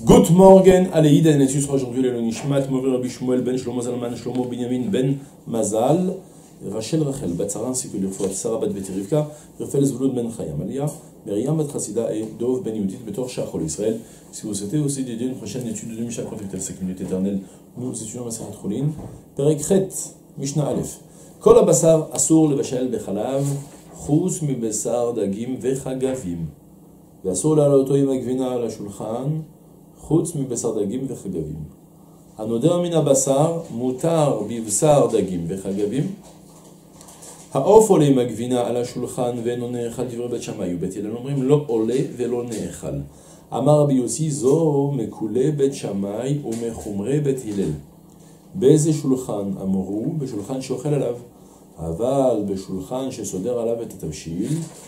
Good morning, Aleïd, et ce sera aujourd'hui le Nishmat, Mourir Rabbi Shmuel, Ben Shlomo Zalman, Shlomo Binyamin, Ben Mazal, Rachel Bat-Sarah, ainsi que l'Urfot, Sarah Bat-Beti Rivka, Rafel Zvulun Ben Chayam Aliyah, Myriam Bat-Chassida et Dov Ben Yudit, Betor Shachol Israël. Si vous souhaitez aussi dédier une prochaine étude de Mishnah Conflictuelle, sa communauté éternelle, nous étudions Maseret Choulin, Perekret, Mishnah Aleph. Kol HaBasar Asur Levashel Bechalav, Chus Mibesar Dagim Vechagavim. ואסור להעלותו עם הגבינה על השולחן, חוץ מבשר דגים וחגבים. הנודר מן הבשר מותר בבשר דגים וחגבים. העוף עולה עם הגבינה על השולחן ואינו נאכל דברי בית שמאי ובית הלל אומרים לא עולה ולא נאכל. אמר רבי יוסי זו מקולי בית שמאי ומחומרי בית הלל. באיזה שולחן אמרו? בשולחן שאוכל עליו. אבל בשולחן שסודר עליו את התבשיל,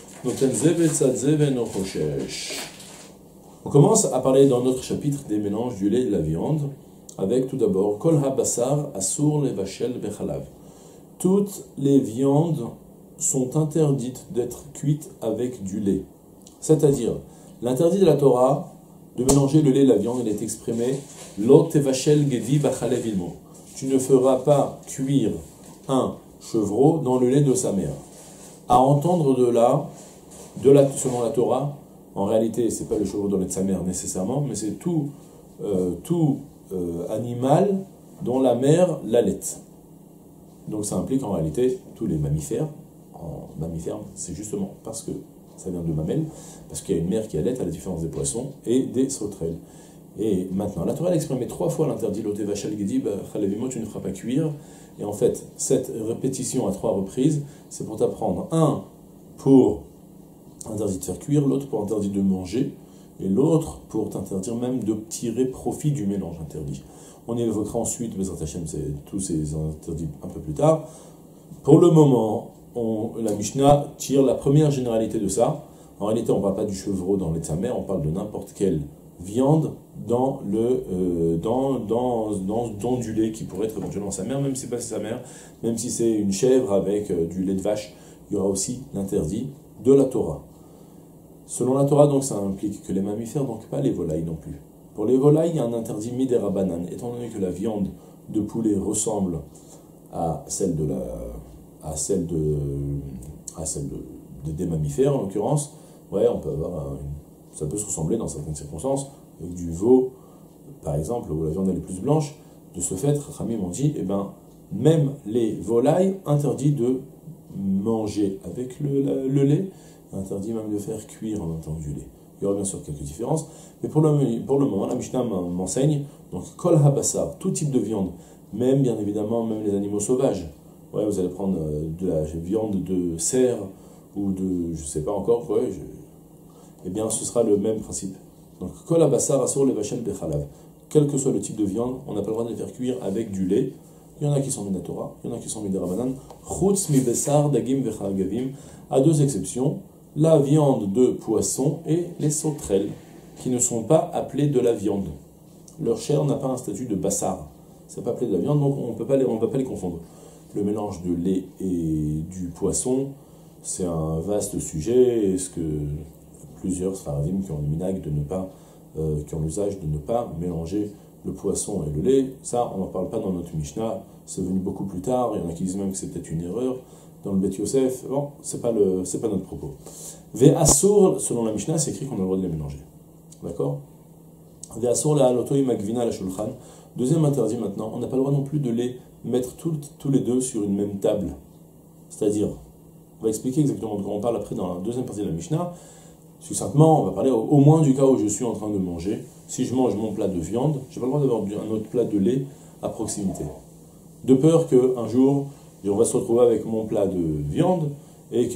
on commence à parler dans notre chapitre des mélanges du lait et de la viande, avec tout d'abord Kol ha-basar asur levashel bechalav. Toutes les viandes sont interdites d'être cuites avec du lait. C'est-à-dire, l'interdit de la Torah de mélanger le lait et la viande, il est exprimé Lo tevashel gedi bachalev ilmo. Tu ne feras pas cuire un chevreau dans le lait de sa mère. À entendre de là, selon la Torah, en réalité, ce n'est pas le chevreau dans le lait de sa mère nécessairement, mais c'est tout animal dont la mère l'allaite. Donc ça implique en réalité tous les mammifères. En mammifères, c'est justement parce que ça vient de mamelle, parce qu'il y a une mère qui allaite à la différence des poissons et des sauterelles. Et maintenant, la Torah a exprimé 3 fois l'interdit l'oté vachal gedi, chalavimo, tu ne feras pas cuire. Et en fait, cette répétition à 3 reprises, c'est pour t'apprendre, un, pour interdit de faire cuire, l'autre pour interdit de manger, et l'autre pour t'interdire même de tirer profit du mélange interdit. On évoquera ensuite, Bezrat Hashem, tous ces interdits un peu plus tard. Pour le moment, la Mishnah tire la première généralité de ça. En réalité, on ne parle pas du chevreau dans le lait de sa mère, on parle de n'importe quelle viande dans du lait qui pourrait être éventuellement sa mère, même si ce n'est pas sa mère, même si c'est une chèvre avec du lait de vache, il y aura aussi l'interdit de la Torah. Selon la Torah, donc, ça implique que les mammifères, donc pas les volailles non plus. Pour les volailles, il y a un interdit midera banane, étant donné que la viande de poulet ressemble à celle des mammifères, en l'occurrence, ouais, on peut avoir ça peut se ressembler dans certaines circonstances, avec du veau, par exemple, où la viande elle est plus blanche. De ce fait, Khamim ont dit, même les volailles, interdit de manger avec le lait, interdit même de faire cuire en même temps du lait. Il y aura bien sûr quelques différences, mais pour le moment, la Mishnah m'enseigne, donc Kol ha-basar, tout type de viande, même bien évidemment, même les animaux sauvages. Ouais, vous allez prendre de la viande de cerf, ou de, je sais pas encore, ouais, eh bien ce sera le même principe. Donc Kol ha-basar asur levashel bechalav. Quel que soit le type de viande, on n'a pas le droit de les faire cuire avec du lait. Il y en a qui sont mis de la Torah, il y en a qui sont mis de Rabbanan. Chutz mi besar dagim vechagavim, à 2 exceptions, la viande de poisson et les sauterelles, qui ne sont pas appelées de la viande. Leur chair n'a pas un statut de bassar. C'est pas appelé de la viande, donc on ne peut pas les confondre. Le mélange de lait et du poisson, c'est un vaste sujet. Est-ce que plusieurs sfaradim qui ont le minhag de ne pas, qui ont l'usage de ne pas mélanger le poisson et le lait, ça on n'en parle pas dans notre Mishnah, c'est venu beaucoup plus tard, il y en a qui disent même que c'est peut-être une erreur dans le Bet Yosef, bon, c'est pas notre propos. Ve'asur, selon la Mishnah, c'est écrit qu'on a le droit de les mélanger. D'accord? Ve'asur la'aloto im agvina la shulchan. Deuxième interdit maintenant, on n'a pas le droit non plus de les mettre tous les deux sur une même table. C'est-à-dire, on va expliquer exactement de quoi on parle après dans la deuxième partie de la Mishnah. Succinctement, on va parler au moins du cas où je suis en train de manger. Si je mange mon plat de viande, je n'ai pas le droit d'avoir un autre plat de lait à proximité. De peur qu'un jour, on va se retrouver avec mon plat de viande et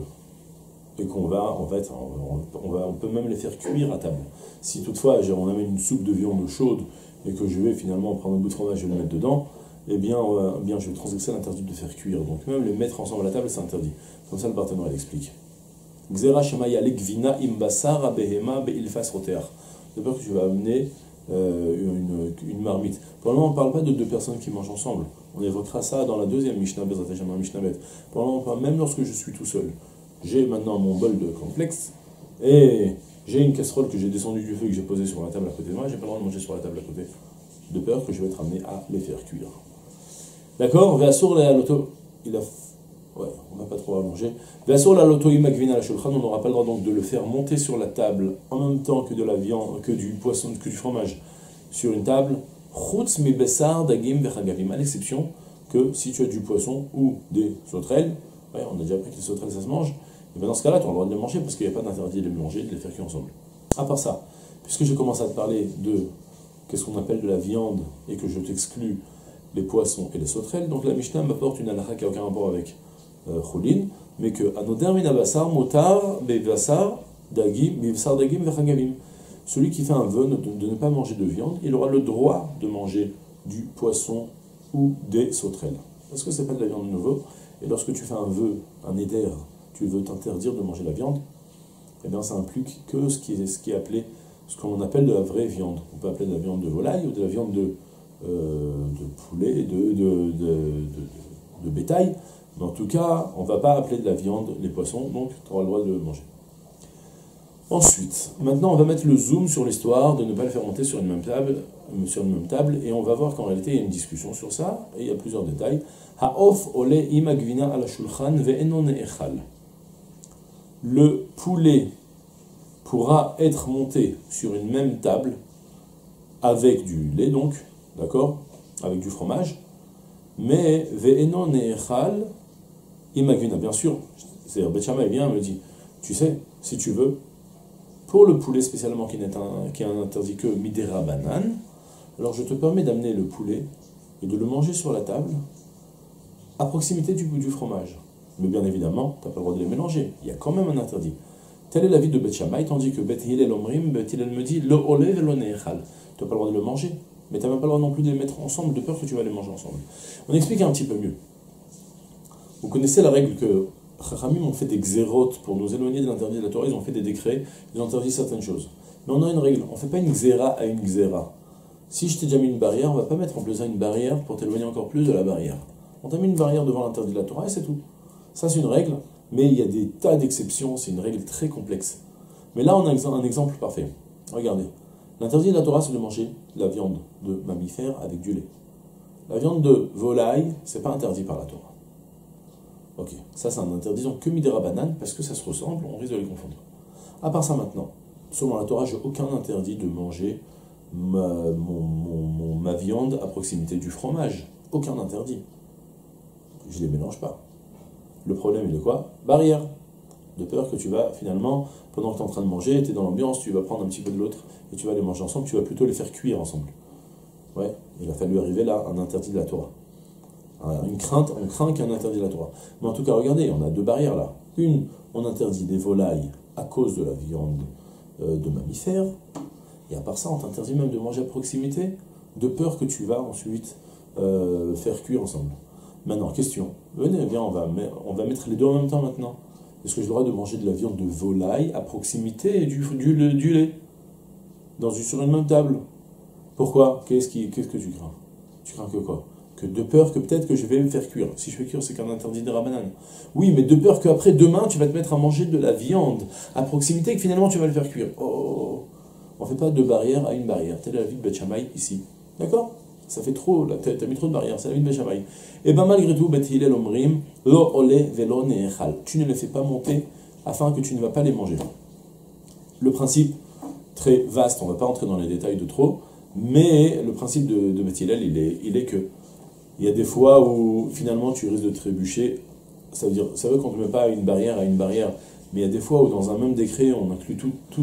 qu'on va, en fait, on peut même les faire cuire à table. Si toutefois, on amène une soupe de viande chaude et que je vais finalement prendre un bout de fromage et le mettre dedans, eh bien, je vais transgresser l'interdit de faire cuire. Donc même les mettre ensemble à la table, c'est interdit. Comme ça, le partenaire l'explique. Gzera shemaya legvina imbasar abehema beilfas roteach. De peur que tu vas amener une marmite. Pour le moment, on ne parle pas de 2 personnes qui mangent ensemble. On évoquera ça dans la deuxième Mishnah, Bezrat Hashem, Mishnah Bet. Pour le moment, on parle même lorsque je suis tout seul. J'ai maintenant mon bol de complexe et J'ai une casserole que j'ai descendue du feu et que j'ai posée sur la table à côté de moi, j'ai pas le droit de manger sur la table à côté, de peur que je vais être amené à les faire cuire. D'accord? Ve'asur la loto, ouais, on va pas trop manger. Ve'asur la loto imagvina la shulchan, on n'aura pas le droit donc de le faire monter sur la table en même temps que de la viande, que du poisson, que du fromage sur une table. Chutz mi besar dagim vechagavim, à l'exception que si tu as du poisson ou des sauterelles, ouais, on a déjà appris que les sauterelles ça se mange, et bien dans ce cas-là, tu as le droit de les manger parce qu'il n'y a pas d'interdit de les mélanger, de les faire cuire ensemble. À part ça, puisque j'ai commencé à te parler de qu'est-ce qu'on appelle de la viande et que je t'exclus les poissons et les sauterelles, donc la Mishnah m'apporte une halakha qui n'a aucun rapport avec Choulin, mais que Anoder min abasar motar bevasar dagim vechagavim. Celui qui fait un vœu de ne pas manger de viande, il aura le droit de manger du poisson ou des sauterelles. Parce que ce n'est pas de la viande de nouveau, et lorsque tu fais un vœu, un éder, tu veux t'interdire de manger la viande, eh bien ça implique que ce qui est appelé, ce qu'on appelle de la vraie viande. On peut appeler de la viande de volaille ou de la viande de poulet, de bétail, mais en tout cas, on ne va pas appeler de la viande les poissons, donc tu auras le droit de le manger. Ensuite, maintenant on va mettre le zoom sur l'histoire de ne pas le faire monter sur une même table, et on va voir qu'en réalité il y a une discussion sur ça, et il y a plusieurs détails. Ha'of ole imagvina ala shulchan ve'eno ne'echal. Le poulet pourra être monté sur une même table avec du lait, donc, d'accord, avec du fromage, mais ve'eno ne'echal imagvina, bien sûr, c'est-à-dire Beth Shammai vient et me dit, tu sais, si tu veux, pour le poulet spécialement qui n'est un interdit que midera banane, alors je te permets d'amener le poulet et de le manger sur la table à proximité du fromage. Mais bien évidemment, tu n'as pas le droit de les mélanger. Il y a quand même un interdit. Tel est l'avis de Beth Shammai, tandis que Beth Hillel Omrim, Beth Hillel me dit lo ole velo ne'echal. Tu n'as pas le droit de le manger, mais tu n'as même pas le droit non plus de les mettre ensemble, de peur que tu vas les manger ensemble. On explique un petit peu mieux. Vous connaissez la règle que Chachamim ont fait des xérotes pour nous éloigner de l'interdit de la Torah, ils ont fait des décrets, ils ont interdit certaines choses. Mais on a une règle, on ne fait pas une xéra à une xéra. Si je t'ai déjà mis une barrière, on ne va pas mettre en plus à une barrière pour t'éloigner encore plus de la barrière. On t'a mis une barrière devant l'interdit de la Torah et c'est tout. Ça c'est une règle, mais il y a des tas d'exceptions, c'est une règle très complexe. Mais là on a un exemple parfait. Regardez, l'interdit de la Torah c'est de manger la viande de mammifère avec du lait. La viande de volaille, c'est pas interdit par la Torah. Ok, ça c'est un interdit, donc que midera banane, parce que ça se ressemble, on risque de les confondre. À part ça maintenant, selon la Torah, j'ai aucun interdit de manger ma viande à proximité du fromage. Aucun interdit. Je les mélange pas. Le problème il est quoi? Barrière. De peur que tu vas finalement, pendant que tu es en train de manger, tu es dans l'ambiance, tu vas prendre un petit peu de l'autre, et tu vas les manger ensemble, tu vas plutôt les faire cuire ensemble. Ouais, il a fallu arriver là, un interdit de la Torah. Une crainte, on craint qu'il y ait un interdit de la Torah. Mais en tout cas, regardez, on a deux barrières là. Une, on interdit des volailles à cause de la viande de mammifères. Et à part ça, on t'interdit même de manger à proximité, de peur que tu vas ensuite faire cuire ensemble. Maintenant, question. Venez, viens, on va mettre les deux en même temps maintenant. Est-ce que j'ai le droit de manger de la viande de volaille à proximité et du lait sur une même table? Pourquoi? Qu'est-ce que tu crains? Tu crains que quoi? Que de peur que peut-être que je vais me faire cuire. Si je fais cuire, c'est qu'un interdit de Rabbanan. Oui, mais de peur qu'après, demain, tu vas te mettre à manger de la viande à proximité et que finalement, tu vas le faire cuire. Oh, on ne fait pas de barrière à une barrière. Telle est la vie de Beth Shammai ici. D'accord? Ça fait trop, t'as mis trop de barrières, c'est la vie de Beth Shammai. Et bien malgré tout, Beth Hillel Omrim, lo ole velo ne'echal. Tu ne les fais pas monter afin que tu ne vas pas les manger. Le principe, très vaste, on ne va pas entrer dans les détails de trop, mais le principe de Beth Hillel, il est que il y a des fois où finalement tu risques de trébucher. Ça veut qu'on ne te met pas une barrière à une barrière, mais il y a des fois où dans un même décret on inclut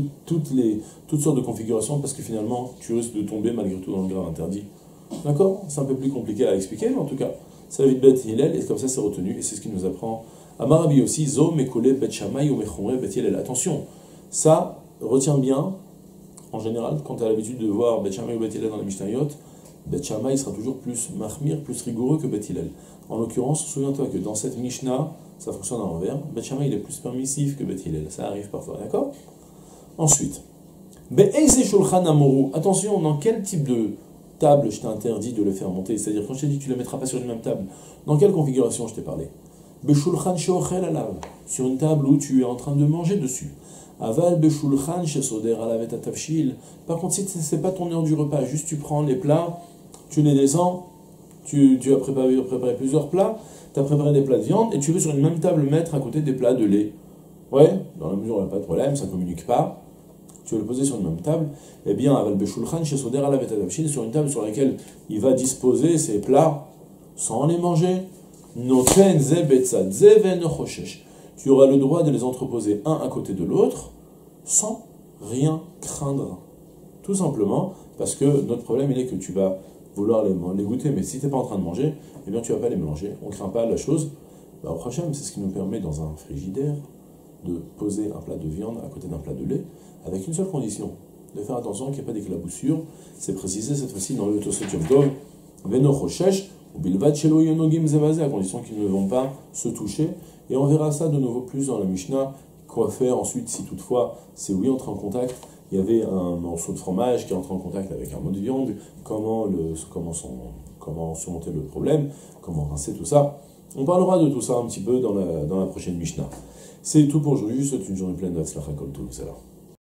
toutes sortes de configurations parce que finalement tu risques de tomber malgré tout dans le grave interdit. D'accord? C'est un peu plus compliqué à expliquer, mais en tout cas, c'est la vie de Beth Hillel et comme ça c'est retenu et c'est ce qui nous apprend Amarabi aussi, Zo Mekole Beth Shammai ou Mechumre Beth Hillel. Attention, ça retiens bien, en général, quand tu as l'habitude de voir Beth Shammai ou Beth Hillel dans les Mishnayot, Beth Shammai sera toujours plus mahmir, plus rigoureux que Beth Hillel. En l'occurrence, souviens-toi que dans cette Mishnah, ça fonctionne à l'envers. Beth Shammai il est plus permissif que Beth Hillel. Ça arrive parfois, d'accord? Ensuite, Be'eze Shulchan Amoru. Attention, dans quel type de table je t'ai interdit de le faire monter? C'est-à-dire, quand je t'ai dit que tu ne le mettras pas sur une même table, dans quelle configuration je t'ai parlé? Be'shulchan Sheochel Alav. Sur une table où tu es en train de manger dessus. Aval beshulchan shesoder alavet atavshil. Par contre, si c'est pas ton heure du repas, juste tu prends les plats, tu les descends, tu as préparé plusieurs plats, tu as préparé des plats de viande, et tu veux sur une même table mettre à côté des plats de lait. Ouais, dans la mesure où il n'y a pas de problème, ça ne communique pas. Tu veux le poser sur une même table, eh bien, Aval beshulchan shesoder alavet atavshil, sur une table sur laquelle il va disposer ses plats sans les manger. Noten ze betzad ze ve'eno choshesh. Tu auras le droit de les entreposer un à côté de l'autre sans rien craindre. Tout simplement parce que notre problème il est que tu vas vouloir les goûter, mais si tu n'es pas en train de manger, eh bien tu ne vas pas les mélanger. On ne craint pas la chose. Au prochain, c'est ce qui nous permet dans un frigidaire de poser un plat de viande à côté d'un plat de lait avec une seule condition, de faire attention qu'il n'y ait pas d'éclaboussure. C'est précisé cette fois-ci dans le Tosfot Yom Tov, Veno Choshesh, ou Bilvad Shelo Yonogim Zevazé, à condition qu'ils ne vont pas se toucher. Et on verra ça de nouveau plus dans la Mishnah. Quoi faire ensuite si toutefois c'est oui entrer en contact. Il y avait un morceau de fromage qui est entré en contact avec un morceau de viande. Comment surmonter le problème, comment rincer tout ça. On parlera de tout ça un petit peu dans la prochaine Mishnah. C'est tout pour aujourd'hui. Je vous souhaite une journée pleine de Hatzlacha Kol Tov.